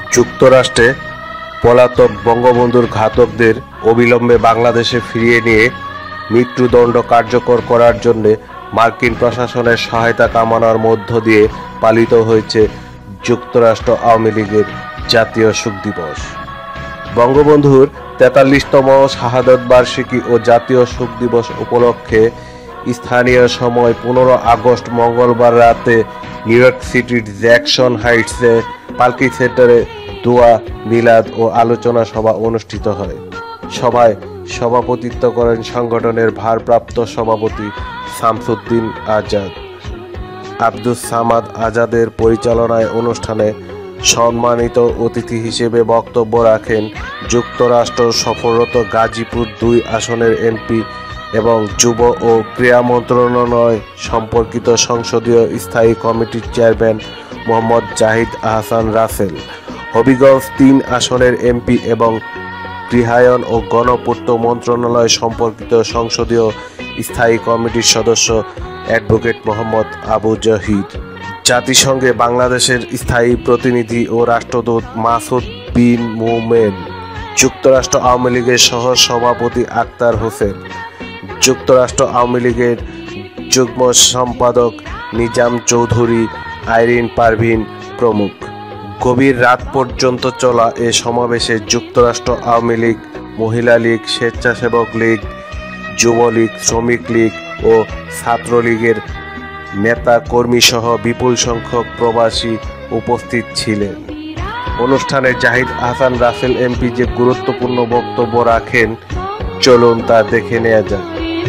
যুক্তরাষ্ট্রে পলাতক বঙ্গবন্ধুর ঘাতকদের অবিলম্বে বাংলাদেশে ফিরিয়ে নিয়ে মৃত্যুদণ্ড কার্যকর করার জন্য মার্কিন প্রশাসনের সহায়তা কামনার মধ্য দিয়ে পালিত হয়েছে যুক্তরাষ্ট্র আওয়ামী লীগের জাতীয় শোক দিবস। বঙ্গবন্ধুর ৪৩তম শাহাদত বার্ষিকী ও জাতীয় শোক দিবস উপলক্ষে স্থানীয় সময় ১৫ আগস্ট মঙ্গলবার রাতে নিউ ইয়র্ক সিটির জ্যাকসন হাইটসে পালকি সেন্টারে দোয়া, মিলাদ ও আলোচনা সভা অনুষ্ঠিত হয়। সভায় সভাপতিত্ব করেন সংগঠনের ভারপ্রাপ্ত সভাপতি শামসুদ্দিন আজাদ। আব্দুস সামাদ আজাদের পরিচালনায় অনুষ্ঠানে সম্মানিত অতিথি হিসেবে বক্তব্য রাখেন যুক্তরাষ্ট্র সফররত গাজীপুর ২ আসনের এমপি এবং যুব ও ক্রীড়া মন্ত্রণালয় সম্পর্কিত সংসদীয় স্থায়ী কমিটির চেয়ারম্যান মোহাম্মদ জাহিদ আহসান রাসেল, হবিগঞ্জ ৩ আসনের এমপি এবং গৃহায়ন ও গণপূর্ত মন্ত্রণালয় সম্পর্কিত সংসদীয় স্থায়ী কমিটির সদস্য অ্যাডভোকেট মোহাম্মদ আবু জহির, জাতিসংঘে বাংলাদেশের স্থায়ী প্রতিনিধি ও রাষ্ট্রদূত মাসুদ বিন মোমেন, যুক্তরাষ্ট্র আওয়ামী লীগের সহ সভাপতি আখতার হোসেন, যুক্তরাষ্ট্র আওয়ামী লীগের যুগ্ম সম্পাদক নিজাম চৌধুরী, আইরিন পারভিন প্রমুখ। গভীর রাত পর্যন্ত চলা এ সমাবেশে যুক্তরাষ্ট্র আওয়ামী লীগ, মহিলা লীগ, স্বেচ্ছাসেবক লীগ, যুবলীগ, শ্রমিক লীগ ও ছাত্রলীগের নেতা কর্মী সহ বিপুল সংখ্যক প্রবাসী উপস্থিত ছিলেন। অনুষ্ঠানে জাহিদ আহসান রাসেল এমপি যে গুরুত্বপূর্ণ বক্তব্য রাখেন, চলুন তা দেখে নেওয়া যাক।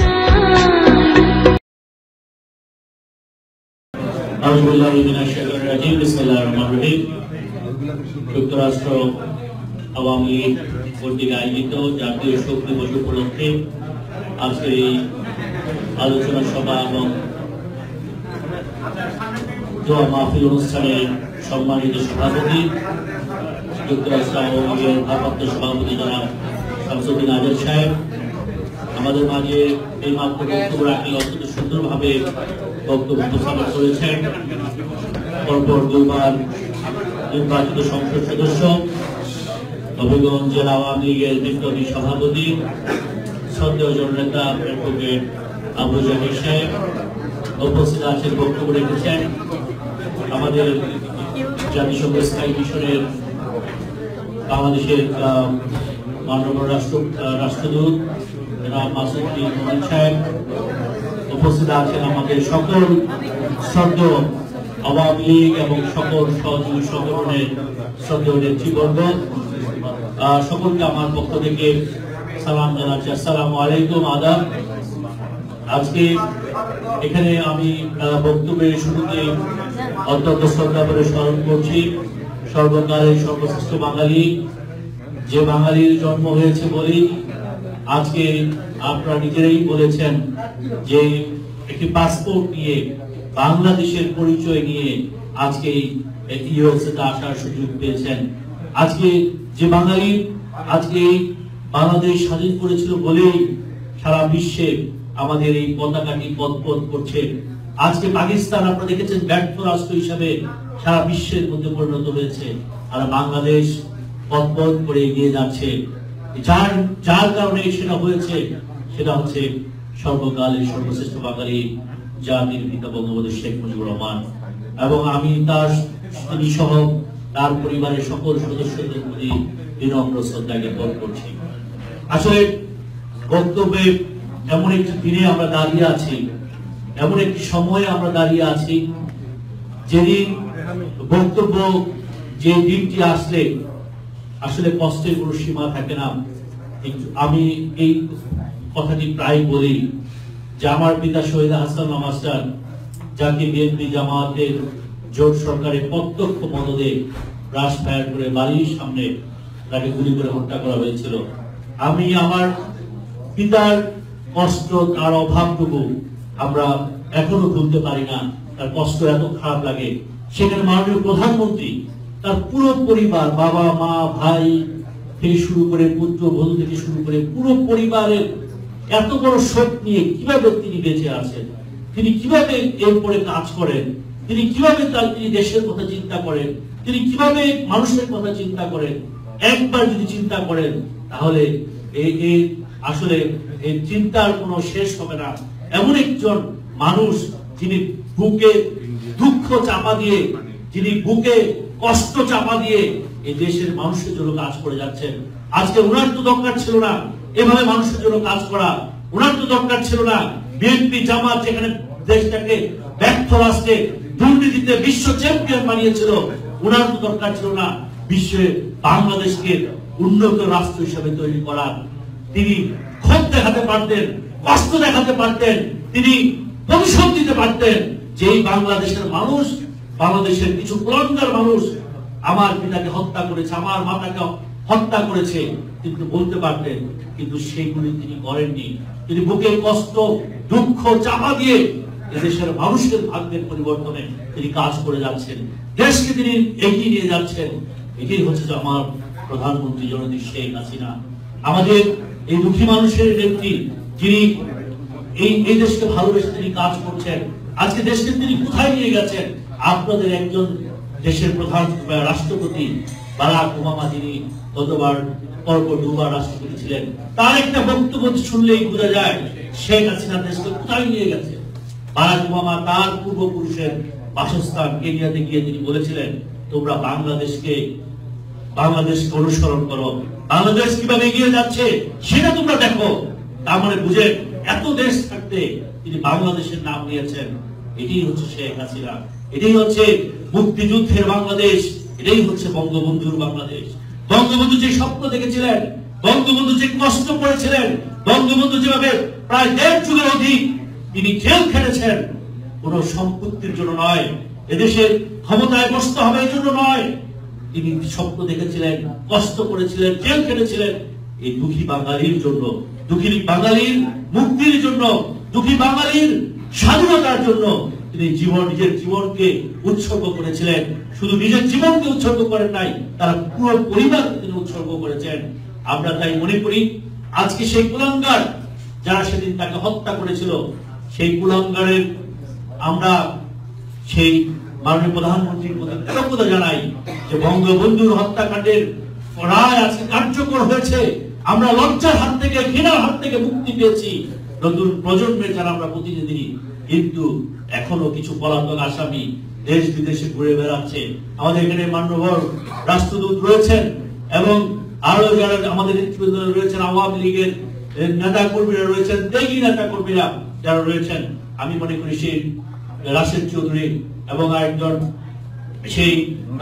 যুক্তরাষ্ট্র আওয়ামী লীগ কর্তৃক আয়োজিত জাতীয় শোক দিবস উপলক্ষে আজকের এই আলোচনা সভা এবং দোয়া মাহফিল অনুষ্ঠানের সম্মানিত সভাপতি যুক্তরাষ্ট্র আওয়ামী লীগের ভারপ্রাপ্ত সভাপতি জনাব শামসুদ্দিন আজাদ সাহেব আমাদের মাঝে এই মাত্র বক্তব্য রাখলে অত্যন্ত সুন্দরভাবে বক্তব্য উপস্থাপন করেছেন। পরপর ২ বার নির্বাচিত সংসদ সদস্য, হবিগঞ্জ জেলা আওয়ামী লীগের বিপ্লবী সভাপতি, শ্রদ্ধেয় জননেতা অ্যাডভোকেট আবু জহির সাহেব উপস্থিত আছেন, বক্তব্য রেখেছেন। আমাদের জাতিসংঘ স্থায়ী মিশনের বাংলাদেশের মাননীয় রাষ্ট্রদূত মাসুদ সাহেব উপস্থিত আছেন। আমাদের সকল শ্রদ্ধেয় আওয়ামী লীগ এবং সকল সহযোগী সংগঠনের শ্রদ্ধেয় নেতৃবৃন্দ, সকলকে আমার পক্ষ থেকে সালাম জানাচ্ছি। আসসালামু আলাইকুম, আদাব। আজকে এখানে আমি বক্তব্যের শুরুতে অত্যন্ত শ্রদ্ধা করে স্মরণ করছি সর্বকালের সর্বশ্রেষ্ঠ বাঙালি, যে বাঙালির জন্ম হয়েছে বলেই আজকে আপনারা নিজেরাই বলেছেন যে একটি পাসপোর্ট নিয়ে বাংলাদেশের পরিচয় নিয়ে আজকে ইউএসএতে আসার সুযোগ পেয়েছেন। আজকে যে বাঙালি আজকে বাংলাদেশ স্বাধীন করেছিল বলেই সারা বিশ্বে আমাদের এই পতাকাটি পদপদ করছে। আজকে পাকিস্তান আপনারা দেখেছেন ব্যর্থ রাষ্ট্র হিসাবে সারা বিশ্বের মধ্যে পরিণত হয়েছে, আর বাংলাদেশ পদপদ করে এগিয়ে যাচ্ছে। যার কারণে সেটা হয়েছে, সেটা হচ্ছে সর্বকালের সর্বশ্রেষ্ঠ বাঙালি জাতির পিতা বঙ্গবন্ধু শেখ মুজিবুর রহমান, এবং আমি তিনি সহ তার পরিবারের সকল সদস্যদের প্রতি বিনম্র শ্রদ্ধা জ্ঞাপন করছি। আসলে বক্তব্যে এমন একটি দিনে আমরা দাঁড়িয়ে আছি, এমন একটি সময়ে আমরা দাঁড়িয়ে আছি যেদিন বক্তব্য যে দিনটি আসলে আসলে কষ্টের কোনো সীমা থাকে না। আমি এই কথাটি প্রায় বলি যে আমার পিতা শহীদ হাসান মাস্টার, যাকে বিএনপি জামায়াতের জোট সরকারের প্রত্যক্ষ মদদে ব্রাশ ফায়ার করে বাড়ির সামনে তাকে গুলি করে হত্যা করা হয়েছিল, আমি আমার পিতার কষ্ট, তার অভাবটুকু আমরা এখনো ভুলতে পারি না। তার কষ্ট এত খারাপ লাগে। সেখানে মাননীয় প্রধানমন্ত্রী তার পুরো পরিবার, বাবা মা ভাই থেকে শুরু করে পুত্র বধূ থেকে শুরু করে পুরো পরিবারের এত বড় শোক নিয়ে কিভাবে তিনি বেঁচে আছেন, তিনি কিভাবে এরপরে কাজ করেন, তিনি কিভাবে তিনি দেশের কথা চিন্তা করেন, তিনি কিভাবে মানুষের কথা চিন্তা করেন, একবার যদি চিন্তা করেন তাহলে এই আসলে এই চিন্তার কোনো শেষ হবে না। এমন একজন মানুষ যিনি বুকে দুঃখ চাপা দিয়ে, যিনি বুকে কষ্ট চাপা দিয়ে এই দেশের মানুষের জন্য কাজ করে যাচ্ছেন। আজকে ওনার তো দরকার ছিল না এভাবে মানুষের জন্য কাজ করা, ওনার তো দরকার ছিল না বিএনপি জামাত যেখানে দেশটাকে ব্যর্থ রাষ্ট্রে দুর্নীতিতে বিশ্ব চ্যাম্পিয়ন বানিয়েছিল, ওনার তো দরকার ছিল না বিশ্বে বাংলাদেশকে উন্নত রাষ্ট্র হিসেবে তৈরি করার। তিনি ক্ষোভ দেখাতে পারতেন, কষ্ট দেখাতে পারতেন, তিনি প্রতিশোধ দিতে পারতেন যে এই বাংলাদেশের মানুষ, বাংলাদেশের কিছু কুলাঙ্গার মানুষ আমার পিতাকে হত্যা করেছে, আমার মাতাকে হত্যা করেছে, কিন্তু বলতে পারতেন, কিন্তু সেইগুলি তিনি করেননি। তিনি বুকে কষ্ট দুঃখ চাপা দিয়ে এদেশের মানুষের ভাগ্যের পরিবর্তনে তিনি কাজ করে যাচ্ছেন, দেশকে তিনি এগিয়ে নিয়ে যাচ্ছেন। এটাই হচ্ছে যে আমার প্রধানমন্ত্রী জননেত্রী শেখ হাসিনা, আমাদের এই দুঃখী মানুষের নেত্রী, যিনি এই দেশকে ভালোবেসে তিনি কাজ করছেন। আজকে দেশকে তিনি কোথায় নিয়ে গেছেন? আপনাদের একজন দেশের প্রধান রাষ্ট্রপতি বারাক ওবামা, যিনি গতবার পরপর দুবার রাষ্ট্রপতি ছিলেন, তার একটা বক্তব্য শুনলেই বোঝা যায় শেখ হাসিনা দেশকে কোথায় নিয়ে গেছে। বারাক ওবামা তার পূর্বপুরুষের বাসস্থান কেনিয়াতে গিয়ে তিনি বলেছিলেন, তোমরা বাংলাদেশকে অনুসরণ করো, বাংলাদেশ কিভাবে এগিয়ে যাচ্ছে সেটা তোমরা দেখো। তার মানে বুঝে এত দেশ থাকতে তিনি বাংলাদেশের নাম নিয়েছেন। এটাই হচ্ছে শেখ হাসিনা, এটাই হচ্ছে মুক্তিযুদ্ধের বাংলাদেশ, এটাই হচ্ছে বঙ্গবন্ধুর বাংলাদেশ। বঙ্গবন্ধু যে স্বপ্ন দেখেছিলেন, বঙ্গবন্ধু যে কষ্ট করেছিলেন, বঙ্গবন্ধু যেভাবে প্রায় 1.5 যুগের অধিক তিনি জেল খেটেছেন, কোন সম্পত্তির জন্য নয়, এদেশের ক্ষমতায় বসতে হবে এই জন্য নয়, তিনি স্বপ্ন দেখেছিলেন, কষ্ট করেছিলেন, জেল খেটেছিলেন এই দুঃখী বাঙালির জন্য, দুঃখী বাঙালির মুক্তির জন্য, দুঃখী বাঙালির স্বাধীনতার জন্য তিনি নিজের জীবনকে উৎসর্গ করেছিলেন। শুধু নিজের জীবনকে উৎসর্গ করেন নাই, তারা পুরো পরিবারকে তিনি উৎসর্গ করেছেন। আমরা তাই মনে করি আজকে সেই কুলাঙ্গার যারা সেদিন তাকে হত্যা করেছিল, সেই কুলাঙ্গারের আমরা সেই মাননীয় প্রধানমন্ত্রীর প্রতি কৃতজ্ঞতা জানাই যে বঙ্গবন্ধুর হত্যাকাণ্ডের রায় আজকে কার্যকর হয়েছে। আমরা লজ্জার হাত থেকে, ঘৃণার হাত থেকে মুক্তি পেয়েছি। নতুন প্রজন্মের যারা আমরা প্রতিনিধি, কিন্তু এখনো কিছু পলাতক আসামি দেশ বিদেশে ঘুরে বেড়াচ্ছে। আমাদের এখানে মাননীয় রাষ্ট্রদূত রয়েছেন এবং আরো যারা আমাদের নেতৃবৃন্দ রয়েছেন, আওয়ামী লীগের নেতা কর্মীরা রয়েছেন, দেশি নেতা কর্মীরা যারা রয়েছেন, আমি মনে করি সেই রাশেদ চৌধুরী এবং আরেকজন সেই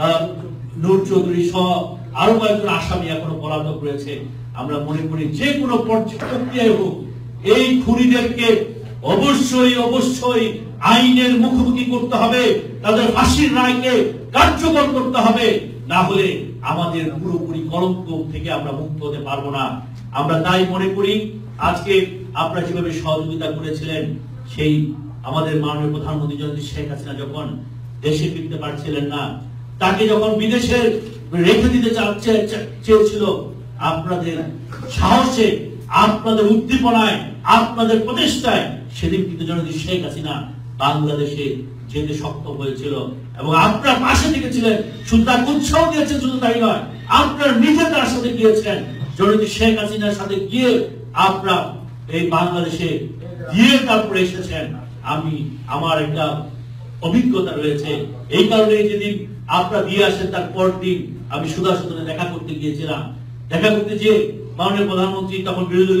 নূর চৌধুরী সহ আরো কয়েকজন আসামি এখনো পলাতক রয়েছে। আমরা মনে করি যে কোনো প্রক্রিয়ায় হোক এই খুনিদেরকে অবশ্যই অবশ্যই আইনের মুখোমুখি করতে হবে, তাদের ফাঁসির রায়কে কার্যকর করতে হবে, না হলে আমাদের পুরোপুরি কলঙ্ক থেকে আমরা মুক্ত হতে পারবো না। আমরা তাই মনে করি আজকে আপনারা যেভাবে সহযোগিতা করেছিলেন, সেই আমাদের মাননীয় প্রধানমন্ত্রী জননেত্রী শেখ হাসিনা যখন দেশে ফিরতে পারছিলেন না, তাকে যখন বিদেশে রেখে দিতে চেয়েছিল, আপনাদের সাহসে, আপনাদের উদ্দীপনায়, আপনাদের প্রচেষ্টায় সেদিন কিন্তু জননেত্রী শেখ হাসিনা বাংলাদেশে যেতে সক্ষম হয়েছিল এবং আপনার পাশে থেকেছিলেন, শুধু তাকে উৎসাহ দিয়েছেন, শুধু তাই নয়, আপনার নিজে তার সাথে গিয়েছেন, জননেত্রী শেখ হাসিনার সাথে গিয়ে আপনারা এই বাংলাদেশে গিয়ে তারপরে এসেছেন। আমার একটা অভিজ্ঞতা রয়েছে, এই কারণে যেদিন আপনারা দিয়ে আসেন তার পর দিন আমি সুধা সদনে দেখা করতে গিয়েছিলাম। দেখা করতে যে মাননীয় প্রধানমন্ত্রী তখন বিরোধী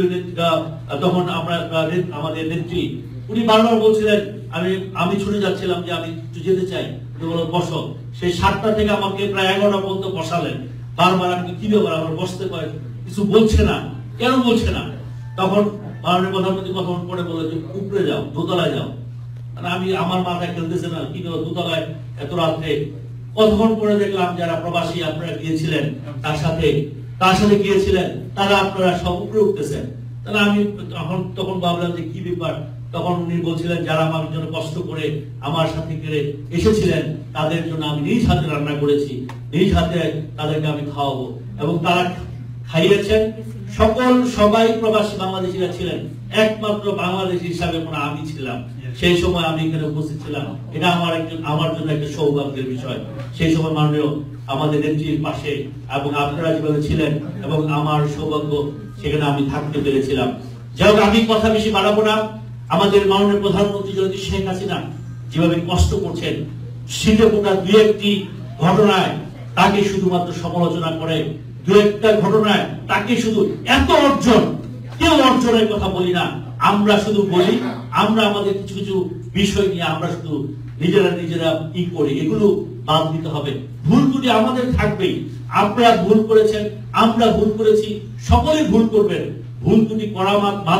তখন আমরা আমাদের নেত্রী, উনি বারবার বলছিলেন, আমি শুনে যাচ্ছিলাম যে আমি একটু যেতে চাই, বসো। সেই 7টা থেকে আমাকে প্রায় 11টা পর্যন্ত বসালেন। বারবার আমি কি ব্যাপার, আমার বসতে পারে, কিছু বলছে না, কেন বলছে না? তখন মাননীয় প্রধানমন্ত্রী কথা পরে বললো যে উপরে যাও, দোতলায় যাও। আমি আমার মাথায় খেলতেছে না, কি করবো দোতলায় এত রাত্রে। কতক্ষণ পরে দেখলাম যারা প্রবাসী আপনারা গিয়েছিলেন তার সাথে গিয়েছিলেন, তারা আপনারা সব উপরে উঠতেছেন। তাহলে আমি তখন ভাবলাম যে কি ব্যাপার। তখন উনি বলছিলেন যারা আমার জন্য কষ্ট করে আমার সাথে করে এসেছিলেন তাদের জন্য আমি নিজ হাতে রান্না করেছি, নিজ হাতে তাদেরকে আমি খাওয়াবো, এবং তারা খাইয়েছেন, সবাই প্রবাসী বাংলাদেশিরা ছিলেন, একমাত্র বাংলাদেশি হিসাবে আমি ছিলাম। সেই সময় আমি এখানে উপস্থিত ছিলাম, এটা আমার জন্য একটা সৌভাগ্যের বিষয়। সেই সময় মাননীয় আমাদের নেত্রীর পাশে এবং আপনারা যেভাবে ছিলেন, এবং আমার সৌভাগ্য সেখানে আমি থাকতে পেরেছিলাম। যাই হোক, আমি কথা বেশি বাড়াবো না। আমাদের মাননীয় প্রধানমন্ত্রী যদি শেখ হাসিনা যেভাবে কষ্ট করছেন, শীতে পোটা দু একটি ঘটনায় তাকে শুধুমাত্র সমালোচনা করে, দু একটা ঘটনায় তাকে শুধু এত অর্জন, কেউ অর্জনের কথা বলি না, আমরা শুধু বলি আমরা আমাদের কিছু কিছু বিষয় নিয়ে আমরা শুধু নিজেরা ই করি, এগুলো বাদ দিতে হবে। ভুল ত্রুটি আমাদের থাকবেই, আপনারা ভুল করেছেন, আমরা ভুল করেছি, সকলে ভুল করবেন। ভুল ত্রুটি করা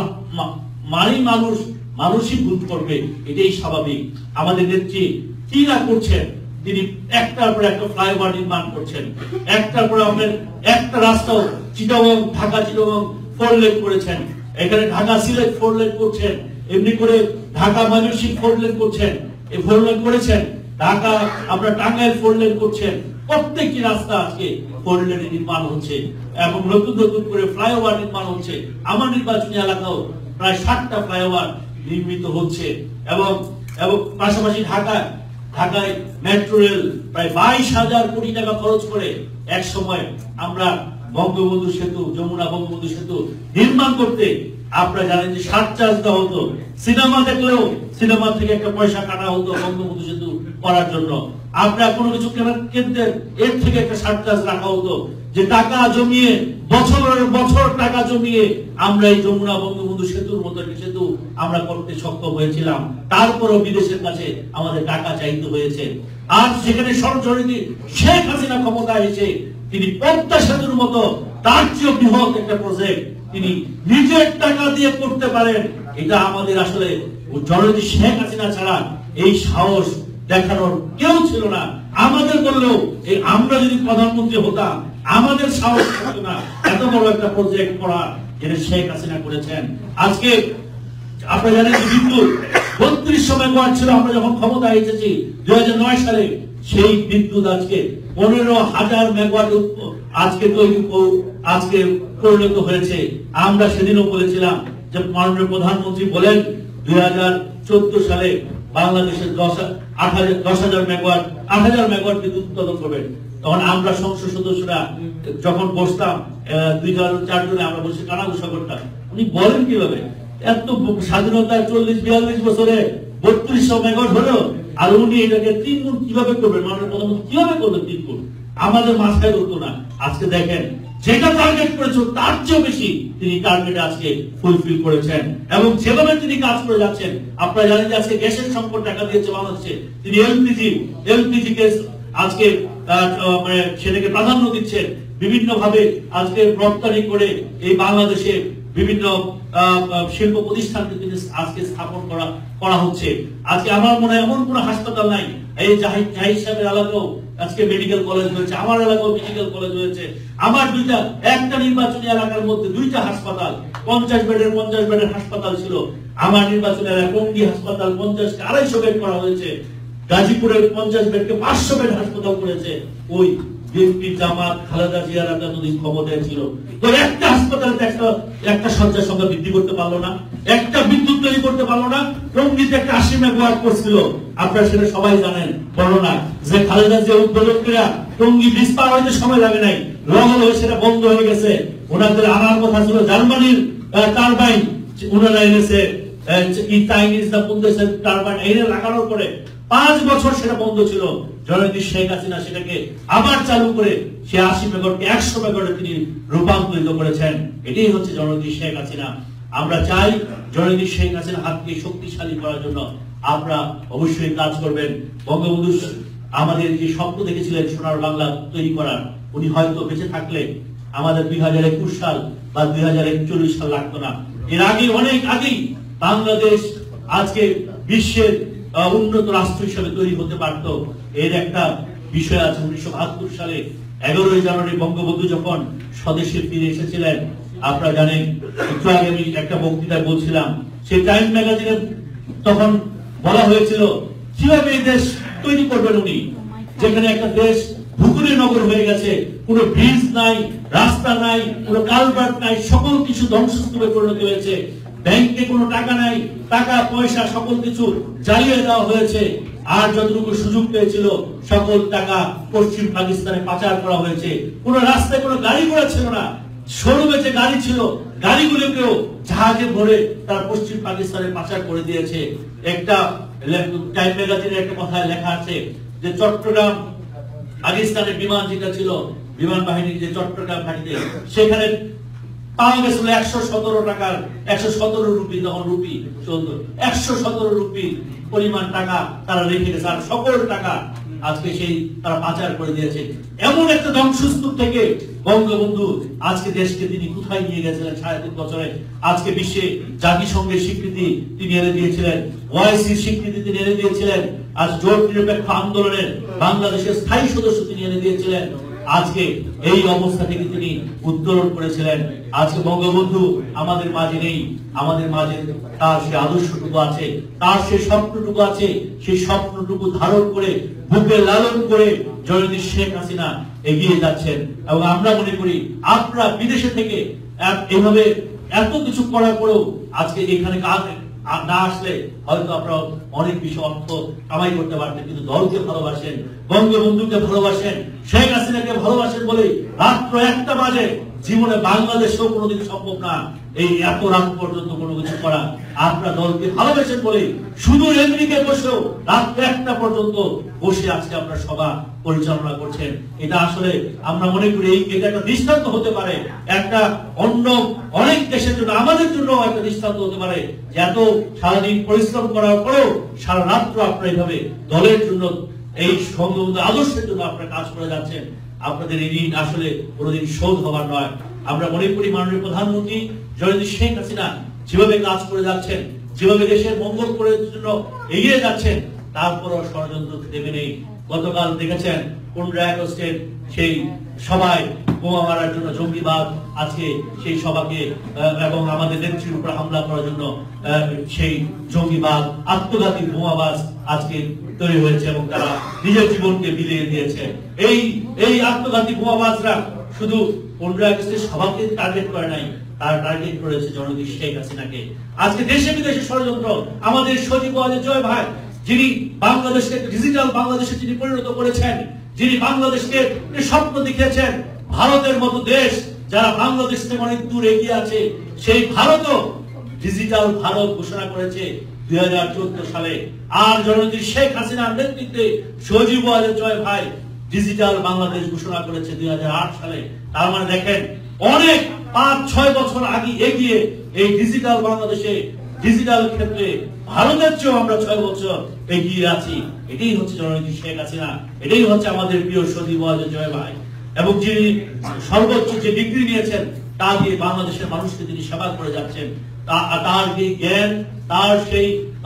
মানুষই ভুল করবে, এটাই স্বাভাবিক। আমাদের নেত্রী কি না করছেন, তিনি একটার পর একটা ফ্লাইওভার নির্মাণ করছেন, একটার পর আপনার একটা রাস্তা চিটাগং ঢাকা চিটাগং 4 লেন করেছেন, এখানে ঢাকা সিলেট 4 লেন করছেন, এমনি করে ঢাকা ময়মনসিংহ 4 লেন করছেন, এই 4 লেন করেছেন, ঢাকা আপনার টাঙ্গাইল 4 লেন করছেন। প্রত্যেকটি রাস্তা আজকে 4 লেনে নির্মাণ হচ্ছে এবং নতুন নতুন করে ফ্লাইওভার নির্মাণ হচ্ছে। আমার নির্বাচনী এলাকাও প্রায় 60টা ফ্লাইওভার নির্মিত হচ্ছে এবং পাশাপাশি ঢাকায় মেট্রো রেল প্রায় 22,000 কোটি টাকা খরচ করে এক সময় আমরা বঙ্গবন্ধু সেতু, যমুনা বঙ্গবন্ধু সেতু নির্মাণ করতে আপনারা জানেন যে সারচার্জ দেওয়া হতো, সিনেমা দেখলেও সিনেমা থেকে একটা পয়সা কাটা হতো বঙ্গবন্ধু সেতু করার জন্য। আপনারা কোনো কিছু কিনতেন, এর থেকে একটা সারচার্জ রাখা হতো, যে টাকা জমিয়ে বছরের বছর টাকা জমিয়ে আমরা এই যমুনা বঙ্গবন্ধু সেতুর মতো সেতু আমরা করতে সক্ষম হয়েছিলাম। তারপরও বিদেশের কাছে আমাদের টাকা চাইতে হয়েছে। আর সেখানে সরাসরি শেখ হাসিনা ক্ষমতায় এসে তিনি পদ্মা সেতুর মতো তার চেয়ে বৃহৎ একটা প্রজেক্ট তিনি নিজের টাকা দিয়ে করতে পারেন। এটা আমাদের আসলে জননেত্রী শেখ হাসিনা ছাড়া এই সাহস দেখানোর কেউ ছিল না। আমাদের বললেও আমরা যদি প্রধানমন্ত্রী হতাম আমাদের সাহস থাকতো না এত বড় একটা প্রজেক্ট করা, যেটা শেখ হাসিনা করেছেন। আজকে আপনারা জানেন যে বিদ্যুৎ 3200 মেগাওয়াট ছিল আমরা যখন ক্ষমতায় এসেছি 2009 সালে, সেই বিদ্যুৎ আজকে 15,000 মেগাওয়াট আজকে পরিণত হয়েছে। আমরা সেদিনও বলেছিলাম যে মাননীয় প্রধানমন্ত্রী বলেন 2014 সালে বাংলাদেশের 10,000 মেগাওয়াট বিদ্যুৎ উৎপাদন করবেন। তখন আমরা সংসদ সদস্যরা যখন বসতাম 2004 জনে আমরা বসে কানাঘুষা করতাম, উনি বলেন কিভাবে এত স্বাধীনতার 40-42 বছরে 3200 মেগাওয়াট হলো, আর উনি এটাকে 3 গুণ কিভাবে করবেন, মাননীয় প্রধানমন্ত্রী কিভাবে করবেন 3 গুণ, আমাদের মাথায় ধরতো না। আজকে দেখেন যেটা টার্গেট করেছিল তার চেয়ে বেশি তিনি টার্গেট আজকে ফুলফিল করেছেন এবং যেভাবে তিনি কাজ করে যাচ্ছেন। আপনারা জানেন যে আজকে গ্যাসের সংকট টাকা দিয়েছে বাংলাদেশে, তিনি এলপিজি গ্যাস আজকে সেটাকে প্রাধান্য দিচ্ছেন, বিভিন্ন ভাবে আজকে রপ্তানি করে এই বাংলাদেশে বিভিন্ন শিল্প প্রতিষ্ঠানকে তিনি আজকে স্থাপন করা হচ্ছে। আজকে আমার মনে হয় এমন কোনো হাসপাতাল নাই, এই জাহিদ সাহেবের এলাকাও আজকে মেডিকেল কলেজ হয়েছে, আমার এলাকাও মেডিকেল কলেজ হয়েছে। আমার একটা নির্বাচনী এলাকার মধ্যে 2টা হাসপাতাল, 50 বেডের হাসপাতাল ছিল। আমার নির্বাচনী এলাকায় টঙ্গী হাসপাতাল 50কে 250 বেড করা হয়েছে, গাজীপুরের 50 বেডকে 500 বেড হাসপাতাল করেছে। ওই বিএনপি জামাত খালেদা জিয়ার এতদিন ক্ষমতায় ছিল, তো একটা হাসপাতালে একটা শয্যার সংখ্যা বৃদ্ধি করতে পারলো না, একটা বিদ্যুৎ তৈরি করতে পারলো না। টঙ্গীতে একটা 80 মেগাওয়াট করছিল, আপনারা সেটা সবাই জানেন, বলো না যে খালেদা জিয়া উদ্বোধকরা টঙ্গী ব্রিজ পার হইতে সময় লাগে নাই, লগল হয়ে সেটা বন্ধ হয়ে গেছে। ওনাদের আনার কথা ছিল জার্মানির টারবাইন, ওনারা এনেছে চাইনিজ না কোন দেশের টারবাইন এনে লাগানোর পরে 5 বছর সেটা বন্ধ ছিল। জননেত্রী শেখ হাসিনা সেটাকে আবার চালু করে সে 80 মেগাওয়াটকে 100 মেগাওয়াটে তিনি রূপান্তরিত করেছেন। এটাই হচ্ছে জননেত্রী শেখ হাসিনা। আমরা চাই জননেত্রী শেখ হাসিনা হাতকে শক্তিশালী করার জন্য আপনারা অবশ্যই কাজ করবেন। বঙ্গবন্ধু আমাদের যে স্বপ্ন দেখেছিলেন সোনার বাংলা তৈরি করার, উনি হয়তো বেঁচে থাকলে আমাদের 2021 সাল বা 2041 সাল লাগতো না। এর আগে অনেক আগেই বাংলাদেশ আজকে বিশ্বের উন্নত রাষ্ট্র হিসেবে তৈরি হতে পারত। এর একটা বিষয় আছে, 1972 সালে 11ই জানুয়ারি বঙ্গবন্ধু যখন স্বদেশে ফিরে এসেছিলেন, আপনারা জানেন একটু আগে আমি একটা বক্তৃতায় বলছিলাম, সেই টাইম ম্যাগাজিনে তখন বলা হয়েছিল কিভাবে এই দেশ তৈরি করবেন উনি, যেখানে একটা দেশ ভুতুরে নগর হয়ে গেছে, কোনো ব্রিজ নাই, রাস্তা নাই, কোনো কালভার্ট নাই, সকল কিছু ধ্বংসস্তূপে পরিণত হয়েছে। ব্যাংকে কোনো টাকা নাই, টাকা পয়সা সকল কিছু জ্বালিয়ে দেওয়া হয়েছে। আর যতটুকু সুযোগ পেয়েছিল সকল টাকা পশ্চিম পাকিস্তানে পাচার করা হয়েছে। কোন রাস্তায় কোনো গাড়ি ঘোড়া ছিল না, শোরুমে যে গাড়ি ছিল গাড়িগুলোকেও জাহাজে ভরে তারা পশ্চিম পাকিস্তানে পাচার করে দিয়েছে। একটা টাইম ম্যাগাজিনে একটা কথায় লেখা আছে যে চট্টগ্রাম পাকিস্তানের বিমান যেটা ছিল, বিমান বাহিনীর যে চট্টগ্রাম ঘাঁটিতে, সেখানে পাওয়া গেছিল 117 টাকার 117 রুপি, তখন রুপি চলতো, 117 রুপি পরিমাণ টাকা তারা রেখে গেছে। আর সকল টাকা আজকে সেই তারা পাচার করে দিয়েছে। এমন একটা ধ্বংসস্তূপ থেকে বঙ্গবন্ধু আজকে দেশকে তিনি কোথায় নিয়ে গেছিলেন 3.5 বছরে। আজকে বিশ্বে জাতিসংঘের স্বীকৃতি তিনি এনে দিয়েছিলেন, ওআইসির স্বীকৃতি তিনি এনে দিয়েছিলেন, আজ জোট নিরপেক্ষ আন্দোলনের বাংলাদেশের স্থায়ী সদস্য তিনি এনে দিয়েছিলেন। আজকে এই অবস্থা থেকে তিনি উত্তরণ করেছিলেন। আজকে বঙ্গবন্ধু আমাদের মাঝে নেই, আমাদের মাঝে তার সে আদর্শটুকু আছে, তার সে স্বপ্নটুকু আছে। সেই স্বপ্নটুকু ধারণ করে বুকে লালন করে জননেত্রী শেখ হাসিনা এগিয়ে যাচ্ছেন। এবং আমরা মনে করি আপনারা বিদেশে থেকে এভাবে এত কিছু করার পরেও আজকে এখানে না আসলে হয়তো আপনারা অনেক বেশি অর্থ কামাই করতে পারতেন, কিন্তু দলকে ভালোবাসেন, বঙ্গবন্ধুকে ভালোবাসেন, শেখ হাসিনাকে ভালোবাসেন বলে রাত্র 1টা বাজে জীবনে বাংলাদেশেও কোনোদিন সম্ভব না এই এত রাত পর্যন্ত কোনো কিছু করা। আপনারা দলকে ভালোবাসেন বলে শুধু আমেরিকা বসেও রাত 1টা পর্যন্ত বসে আজকে আপনারা সভা পরিচালনা করছেন। এটা আসলে আমরা মনে করি এটা একটা দৃষ্টান্ত হতে পারে, একটা অন্য অনেক দেশের জন্য, আমাদের জন্য একটা দৃষ্টান্ত হতে পারে যে এত সারাদিন পরিশ্রম করার পরেও সারা রাত্র আপনারা এইভাবে দলের জন্য, এই বঙ্গবন্ধু আদর্শের জন্য আপনারা কাজ করে যাচ্ছেন। আপনাদের এই ঋণ আসলে কোনোদিন শোধ হবার নয়। আমরা মনে করি মাননীয় প্রধানমন্ত্রী জননেত্রী শেখ হাসিনা যেভাবে কাজ করে যাচ্ছেন, যেভাবে দেশের মঙ্গল করার জন্য এগিয়ে যাচ্ছেন, তারপরও ষড়যন্ত্র দেবে নেই। গতকাল দেখেছেন 15 আগস্টের সেই সভায় বোমা মারার জন্য জঙ্গিবাদ আজকে সেই সভাকে এবং আমাদের নেত্রীর উপর হামলা করার জন্য সেই জঙ্গিবাদ, আত্মঘাতী বোমাবাজ আজকে তৈরি হয়েছে এবং তারা নিজের জীবনকে বিলিয়ে দিয়েছে। এই আত্মঘাতী বোমাবাজরা শুধু 15 আগস্টের সভাকে টার্গেট করে নাই, তারা টার্গেট করেছে জননেত্রী শেখ হাসিনাকে। আজকে দেশে বিদেশে ষড়যন্ত্র। আমাদের সজীব জয় ভাই, যিনি বাংলাদেশকে ডিজিটাল বাংলাদেশে যিনি পরিণত করেছেন, যিনি বাংলাদেশকে স্বপ্ন দেখিয়েছেন, ভারতের মতো দেশ যারা বাংলাদেশ থেকে অনেক দূর এগিয়ে আছে, সেই ভারতও ডিজিটাল ভারত ঘোষণা করেছে 2014 সালে। আর জননেত্রী শেখ হাসিনার নেতৃত্বে সজীব জয় ভাই ডিজিটাল বাংলাদেশ ঘোষণা করেছে 2008 সালে। তার মানে দেখেন অনেক 5-6 বছর আগে এগিয়ে এই ডিজিটাল বাংলাদেশে, ডিজিটাল ক্ষেত্রে ভারতের চেয়েও আমরা 6 বছর এগিয়ে আছি। এটাই হচ্ছে জননেত্রী শেখ হাসিনা, এটাই হচ্ছে আমাদের প্রিয় সজীব জয় ভাই। এবং যিনি সর্বোচ্চ যে ডিগ্রি নিয়েছেন তা দিয়ে বাংলাদেশের মানুষকে তিনি সেবা করে যাচ্ছেন। তার যে জ্ঞান, তার সেই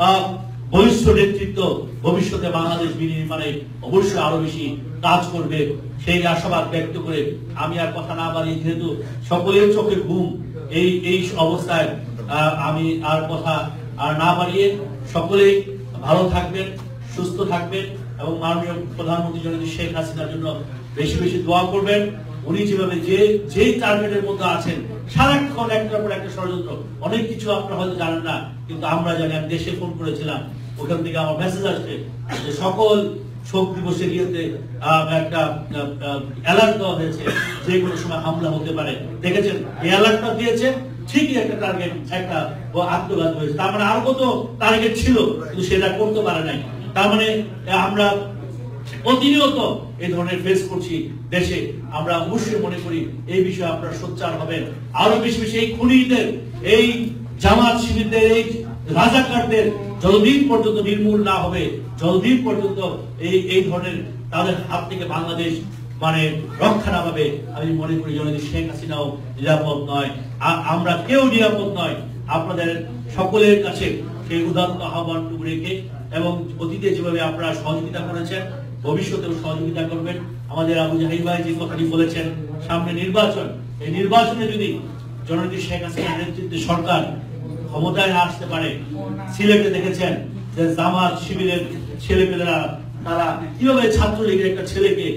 বলিষ্ঠ নেতৃত্ব ভবিষ্যতে বাংলাদেশ বিনির্মাণে অবশ্যই আরো বেশি কাজ করবে, সেই আশাবাদ ব্যক্ত করে আমি আর কথা না বাড়িয়ে, যেহেতু সকলের চোখে ঘুম, এই অবস্থায় আমি আর কথা আর না বাড়িয়ে সকলেই ভালো থাকবেন, সুস্থ থাকবেন এবং মাননীয় প্রধানমন্ত্রী জননেত্রী শেখ হাসিনার জন্য বেশি বেশি দোয়া করবেন। উনি যেভাবে যে টার্গেটের মধ্যে আছেন, সারাক্ষণ একটার পর একটা ষড়যন্ত্র, অনেক কিছু আপনারা হয়তো জানেন না, কিন্তু আমরা জানি। আমি দেশে ফোন করেছিলাম, ওখান থেকে আমার মেসেজ আসছে যে সকল শোক দিবসের ইয়েতে একটা অ্যালার্ট দেওয়া হয়েছে, যে কোনো সময় হামলা হতে পারে। দেখেছেন এই অ্যালার্টটা দিয়েছে, ঠিকই একটা টার্গেট, একটা আত্মঘাত হয়েছে। তার মানে আরো কত টার্গেট ছিল, কিন্তু সেটা করতে পারে নাই। তার মানে আমরা প্রতিনিয়ত এই ধরনের ফেস করছি দেশে। আমরা অবশ্যই মনে করি এই বিষয়ে আপনারা সোচ্চার হবেন, আরো বেশি বেশি এই খুনিদের, এই জামাত শিবিরদের, এই রাজাকারদের যতদিন পর্যন্ত নির্মূল না হবে, যতদিন পর্যন্ত এই ধরনের তাদের হাত থেকে বাংলাদেশ মানে রক্ষা না পাবে, আমি মনে করি জননেত্রী শেখ হাসিনাও নিরাপদ নয়, আমরা কেউ নিরাপদ নয়। আপনাদের সকলের কাছে সেই উদাত্ত আহ্বানটুকু রেখে এবং অতীতে যেভাবে আপনারা সহযোগিতা করেছেন, ভবিষ্যতেও সহযোগিতা করবেন। আমাদের আবু জাহিদ ভাই যে কথাটি বলেছেন, সামনে নির্বাচন, এই নির্বাচনে যদি জননেত্রী শেখ হাসিনার নেতৃত্বে সরকার ক্ষমতায় না আসতে পারে, সিলেটে দেখেছেন যে জামাত শিবিরের ছেলেপেলেরা তারা কিভাবে ছাত্রলীগের একটা ছেলেকে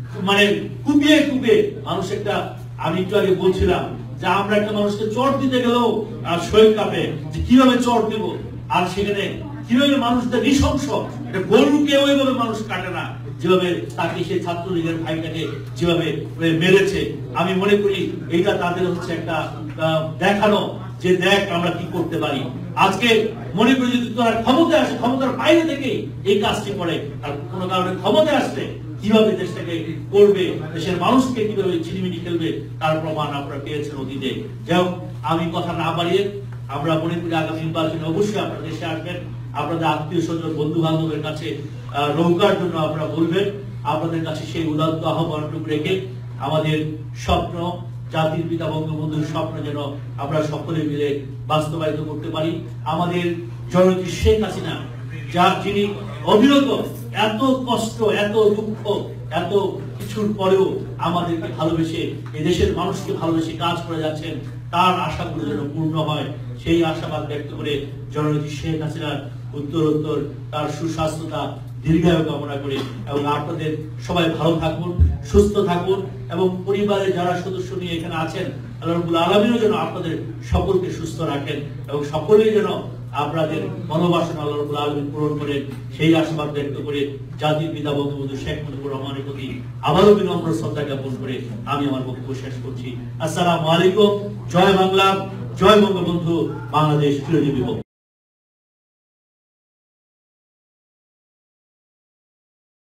মানে কুপিয়ে কুপিয়ে মানুষ একটা, আমি একটু আগে বলছিলাম যে আমরা একটা মানুষকে চট দিতে গেলেও শরীর কাঁপে যে কিভাবে চট দিব, আর সেখানে কিভাবে মানুষদের নৃশংস একটা গরুকে ওইভাবে মানুষ কাটে না যেভাবে তাকে সেই ছাত্রলীগের ভাইটাকে যেভাবে মেরেছে। আমি মনে করি এইটা তাদের হচ্ছে একটা দেখানো যে দেখ আমরা কি করতে পারি। আজকে মনে করি যদি তোরা ক্ষমতায় আসে, ক্ষমতার বাইরে থেকে এই কাজটি করে, আর কোনো কারণে ক্ষমতায় আসলে কিভাবে দেশটাকে করবে, দেশের মানুষকে কিভাবে ছিনিমিনি খেলবে তার প্রমাণ আপনারা পেয়েছেন অতীতে। যাই হোক, আমি কথা না বাড়িয়ে আমরা মনে করি আগামী নির্বাচনে অবশ্যই আপনারা দেশে আসবেন, আপনাদের আত্মীয় স্বজন বন্ধু বান্ধবের কাছে নৌকার জন্য আপনারা বলবেন। আপনাদের কাছে সেই উদাত্ত আহ্বানটুকু রেখে আমাদের স্বপ্ন, জাতির পিতা বঙ্গবন্ধুর স্বপ্ন যেন আমরা সকলে মিলে বাস্তবায়িত করতে পারি। আমাদের জননেত্রী শেখ হাসিনা, যার যিনি অবিরত এত কষ্ট, এত দুঃখ, এত কিছুর পরেও আমাদেরকে ভালোবেসে, এই দেশের মানুষকে ভালোবেসে কাজ করে যাচ্ছেন, তার আশাগুলো যেন পূর্ণ হয় সেই আশাবাদ ব্যক্ত করে জননেত্রী শেখ হাসিনার উত্তরোত্তর তার সুস্বাস্থ্যতা দীর্ঘায়ু কামনা করে, এবং আপনাদের সবাই ভালো থাকুন, সুস্থ থাকুন, এবং পরিবারের যারা সদস্য নিয়ে এখানে আছেন আল্লাহ রাব্বুল আলামিনও যেন আপনাদের সকলকে সুস্থ রাখেন, এবং সকলেই যেন আপনাদের মনোবাসনা আল্লাহ রাব্বুল আলামিন পূরণ করেন সেই আশাবাদ ব্যক্ত করে জাতির পিতা বঙ্গবন্ধু শেখ মুজিবুর রহমানের প্রতি আবারও বিনম্র শ্রদ্ধা জ্ঞাপন করে আমি আমার বক্তব্য শেষ করছি। আসসালামু আলাইকুম। জয় বাংলা, জয় বঙ্গবন্ধু, বাংলাদেশ চিরজীবী হোক।